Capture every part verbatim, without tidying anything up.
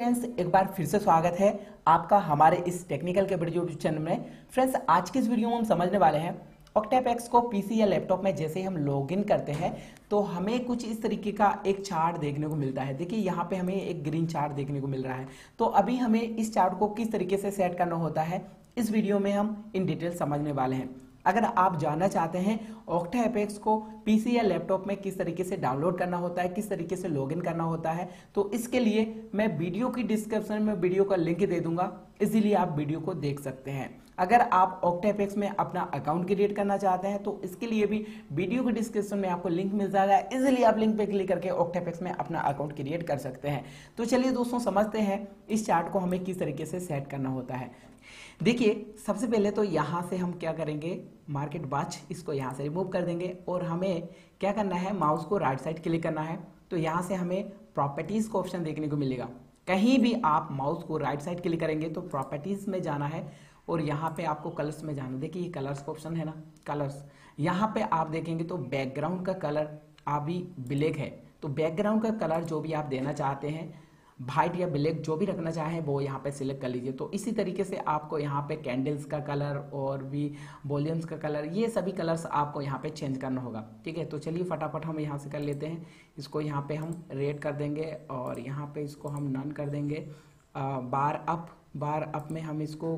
Friends, एक बार फिर से स्वागत है आपका हमारे इस टेक्निकल के वीडियो चैनल में। फ्रेंड्स, आज की इस वीडियो में हम समझने वाले हैं ऑक्टेप एक्स को पीसी या लैपटॉप में जैसे ही हम लॉगिन करते हैं तो हमें कुछ इस तरीके का एक चार्ट देखने को मिलता है। देखिए यहाँ पे हमें एक ग्रीन चार्ट देखने को मिल रहा है। तो अभी हमें इस चार्ट को किस तरीके से सेट करना होता है इस वीडियो में हम इन डिटेल समझने वाले हैं। अगर आप जानना चाहते हैं ऑक्टेप एक्स को पीसी या लैपटॉप में किस तरीके से डाउनलोड करना होता है, किस तरीके से लॉगिन करना होता है, तो इसके लिए मैं वीडियो की डिस्क्रिप्शन में वीडियो का लिंक दे दूंगा, इजीली आप वीडियो को देख सकते हैं। अगर आप ऑक्टेप एक्स में अपना अकाउंट क्रिएट करना चाहते हैं तो इसके लिए भी वीडियो की डिस्क्रिप्शन में आपको लिंक मिल जाएगा, इजीली आप लिंक पे क्लिक करके ऑक्टेप एक्स में अपना अकाउंट क्रिएट कर सकते हैं। तो चलिए दोस्तों, समझते हैं इस चार्ट को हमें किस तरीके से सेट करना होता है। देखिए, सबसे पहले तो यहाँ से हम क्या करेंगे, मार्केट वॉच इसको यहाँ से रिमूव कर देंगे और हमें क्या करना है, माउस को राइट साइड क्लिक करना है। तो यहाँ से हमें प्रॉपर्टीज का ऑप्शन देखने को मिलेगा। कहीं भी आप माउस को राइट साइड क्लिक करेंगे तो प्रॉपर्टीज में जाना है और यहाँ पे आपको कलर्स में जाना। देखिए, ये कलर्स का ऑप्शन है ना, कलर्स। यहाँ पे आप देखेंगे तो बैकग्राउंड का कलर अभी ब्लैक है, तो बैकग्राउंड का कलर जो भी आप देना चाहते हैं, वाइट या ब्लैक जो भी रखना चाहें वो यहाँ पे सिलेक्ट कर लीजिए। तो इसी तरीके से आपको यहाँ पे कैंडल्स का कलर और भी वॉल्यूम्स का कलर, ये सभी कलर्स आपको यहाँ पे चेंज करना होगा। ठीक है, तो चलिए फटाफट हम यहाँ से कर लेते हैं। इसको यहाँ पे हम रेड कर देंगे और यहाँ पे इसको हम नन कर देंगे। आ, बार अप बार अप में हम इसको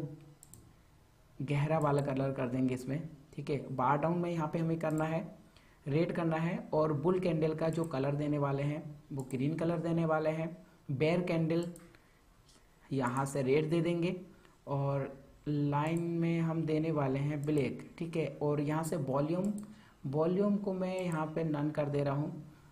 गहरा वाला कलर कर देंगे इसमें। ठीक है, बार डाउन में यहाँ पे हमें करना है रेड करना है और बुल कैंडल का जो कलर देने वाले हैं वो ग्रीन कलर देने वाले हैं। बेयर कैंडल यहाँ से रेड दे देंगे और लाइन में हम देने वाले हैं ब्लैक। ठीक है, और यहाँ से वॉल्यूम वॉल्यूम को मैं यहाँ पे नन कर दे रहा हूँ,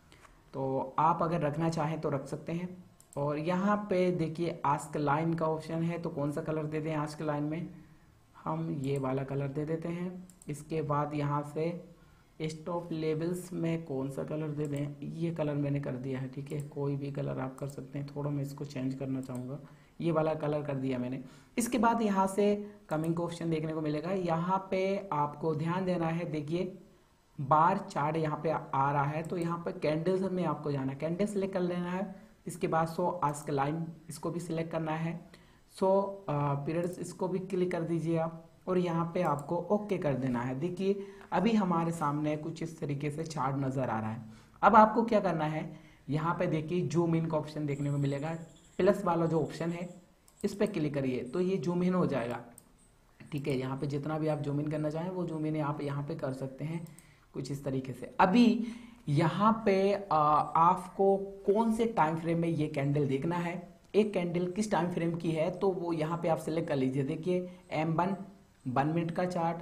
तो आप अगर रखना चाहें तो रख सकते हैं। और यहाँ पे देखिए आस्क लाइन का ऑप्शन है, तो कौन सा कलर दे दें आस्क लाइन में, हम ये वाला कलर दे देते हैं। इसके बाद यहाँ से स्टॉप लेबल्स में कौन सा कलर दे दें, ये कलर मैंने कर दिया है। ठीक है, कोई भी कलर आप कर सकते हैं, थोड़ा मैं इसको चेंज करना चाहूँगा, ये वाला कलर कर दिया मैंने। इसके बाद यहाँ से कमिंग का ऑप्शन देखने को मिलेगा। यहाँ पे आपको ध्यान देना है, देखिए बार चार्ट यहाँ पे आ रहा है, तो यहाँ पे कैंडल्स में आपको जाना है, कैंडल सेलेक्ट कर लेना है। इसके बाद सो आस्क लाइन इसको भी सिलेक्ट करना है, सो पीरियड्स इसको भी क्लिक कर दीजिए आप और यहाँ पे आपको ओके कर देना है। देखिए अभी हमारे सामने कुछ इस तरीके से चार्ट नजर आ रहा है। अब आपको क्या करना है, यहाँ पे देखिए जूम इन का ऑप्शन देखने को मिलेगा, प्लस वाला जो ऑप्शन है इस पे क्लिक करिए तो ये जूम इन हो जाएगा। ठीक है, यहाँ पे जितना भी आप जूम इन करना चाहें वो जूम इन आप यहाँ पे कर सकते हैं कुछ इस तरीके से। अभी यहाँ पे आ, आपको कौन से टाइम फ्रेम में ये कैंडल देखना है, एक कैंडल किस टाइम फ्रेम की है, तो वो यहाँ पे आप सिलेक्ट कर लीजिए। देखिए एम वन वन मिनट का चार्ट,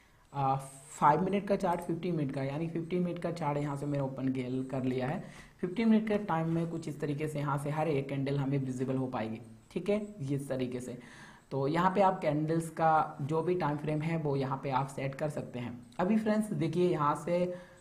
फाइव मिनट का चार्ट, फिफ्टीन मिनट का, यानी फिफ्टीन मिनट का चार्ट यहाँ से मैंने ओपन कर लिया है। फिफ्टीन मिनट के टाइम में कुछ इस तरीके से यहाँ से हर एक कैंडल हमें विजिबल हो पाएगी। ठीक है, इस तरीके से। तो यहाँ पे आप कैंडल्स का जो भी टाइम फ्रेम है वो यहाँ पे आप सेट कर सकते हैं। अभी फ्रेंड्स देखिए यहाँ से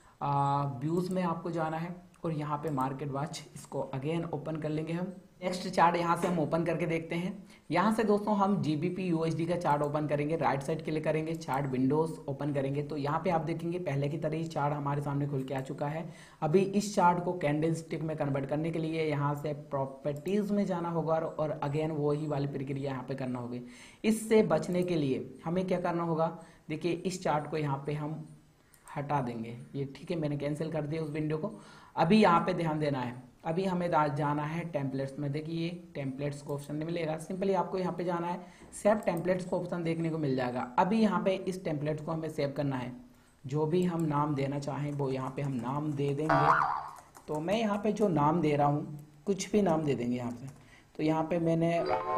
व्यूज़ में आपको जाना है और यहाँ पे मार्केट वॉच इसको अगेन ओपन कर लेंगे हम। नेक्स्ट चार्ट यहाँ से हम ओपन करके देखते हैं। यहाँ से दोस्तों हम जीबीपी यूएसडी का चार्ट ओपन करेंगे, राइट साइड क्लिक करेंगे, चार्ट विंडोज ओपन करेंगे तो यहाँ पे आप देखेंगे पहले की तरह ही चार्ट हमारे सामने खुल के आ चुका है। अभी इस चार्ट को कैंडल स्टिक में कन्वर्ट करने के लिए यहाँ से प्रॉपर्टीज में जाना होगा और अगेन वही वाली प्रक्रिया यहाँ पे करना होगी। इससे बचने के लिए हमें क्या करना होगा, देखिए इस चार्ट को यहाँ पे हम हटा देंगे ये। ठीक है, मैंने कैंसिल कर दिया उस विंडो को। अभी यहाँ पे ध्यान देना है, अभी हमें जाना है टेम्पलेट्स में। देखिए टेम्पलेट्स को ऑप्शन मिलेगा, सिंपली आपको यहाँ पे जाना है, सेव टेम्पलेट्स को ऑप्शन देखने को मिल जाएगा। अभी यहाँ पे इस टेम्पलेट्स को हमें सेव करना है, जो भी हम नाम देना चाहें वो यहाँ पे हम नाम दे देंगे। तो मैं यहाँ पे जो नाम दे रहा हूँ कुछ भी नाम दे देंगे यहाँ पे। तो यहाँ पे मैंने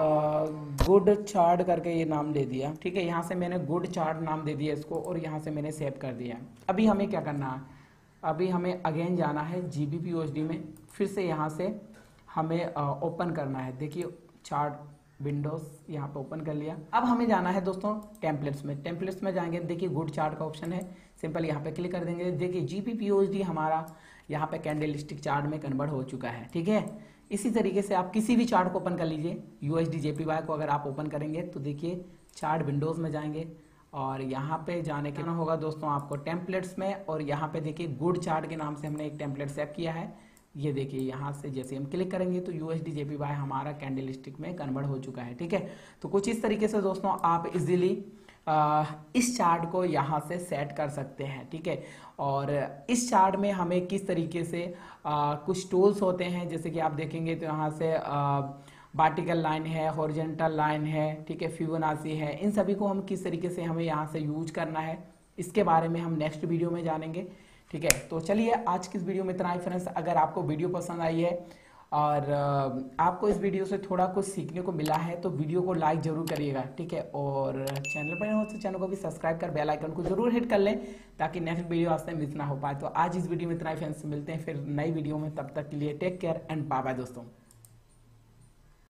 गुड चार्ट करके ये नाम दे दिया। ठीक है, यहाँ से मैंने गुड चार्ट नाम दे दिया इसको और यहाँ से मैंने सेव कर दिया। अभी हमें क्या करना है, अभी हमें अगेन जाना है जीबीपी यूएसडी में, फिर से यहाँ से हमें ओपन करना है। देखिए चार्ट विंडोज यहाँ पे ओपन कर लिया। अब हमें जाना है दोस्तों टेम्पलेट्स में। टेम्पलेट्स में जाएंगे, देखिए गुड चार्ट का ऑप्शन है, सिंपल यहाँ पे क्लिक कर देंगे। देखिए जीबीपी यूएसडी हमारा यहाँ पे कैंडल स्टिक चार्ट में कन्वर्ट हो चुका है। ठीक है, इसी तरीके से आप किसी भी चार्ट को ओपन कर लीजिए। यूएसडी जेपीवाई को अगर आप ओपन करेंगे तो देखिए चार्ट विंडोज में जाएंगे और यहाँ पे जाने के ना होगा दोस्तों आपको टेम्पलेट्स में, और यहाँ पे देखिए गुड चार्ट के नाम से हमने एक टेम्पलेट सेव किया है। ये देखिए यहाँ से जैसे हम क्लिक करेंगे तो यूएसडी जेपीवाई हमारा कैंडल स्टिक में कन्वर्ट हो चुका है। ठीक है, तो कुछ इस तरीके से दोस्तों आप इजीली इस चार्ट को यहाँ से सेट कर सकते हैं। ठीक है, और इस चार्ट में हमें किस तरीके से आ, कुछ टूल्स होते हैं, जैसे कि आप देखेंगे तो यहाँ से वर्टिकल लाइन है, हॉरिजॉन्टल लाइन है, ठीक है, फिबोनाची है, इन सभी को हम किस तरीके से हमें यहाँ से यूज करना है इसके बारे में हम नेक्स्ट वीडियो में जानेंगे। ठीक है, तो चलिए आज की इस वीडियो में इतना ही फ्रेंड्स। अगर आपको वीडियो पसंद आई है और आपको इस वीडियो से थोड़ा कुछ सीखने को मिला है तो वीडियो को लाइक जरूर करिएगा। ठीक है, और चैनल पर हो तो चैनल को भी सब्सक्राइब कर बेल आइकन को जरूर हिट कर लें ताकि नेक्स्ट वीडियो आपसे मिस ना हो पाए। तो आज इस वीडियो में इतना ही फ्रेंड्स, मिलते हैं फिर नई वीडियो में, तब तक के लिए take care and bye bye दोस्तों।